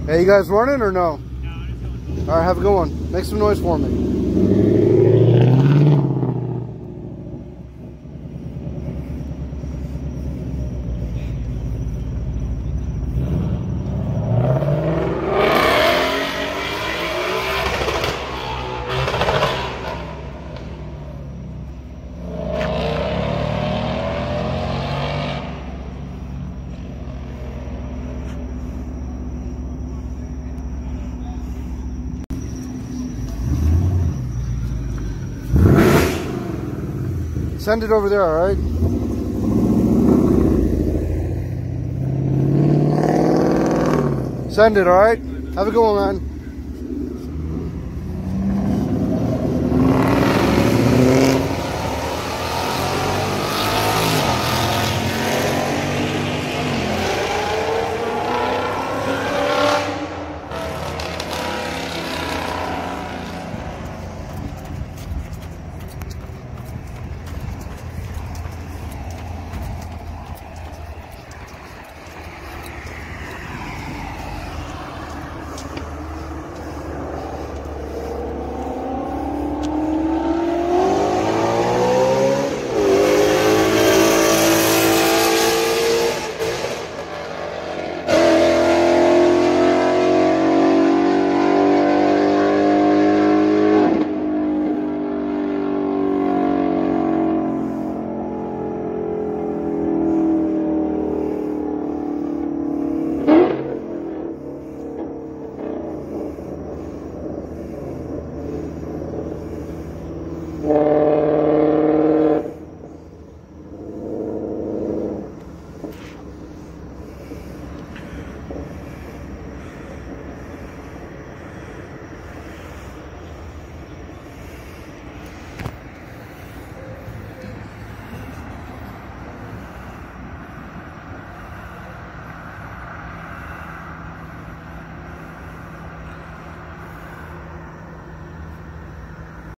Hey, you guys running or no? All right, have a good one. Make some noise for me. Send it over there, all right? Send it, all right? Have a good one, man.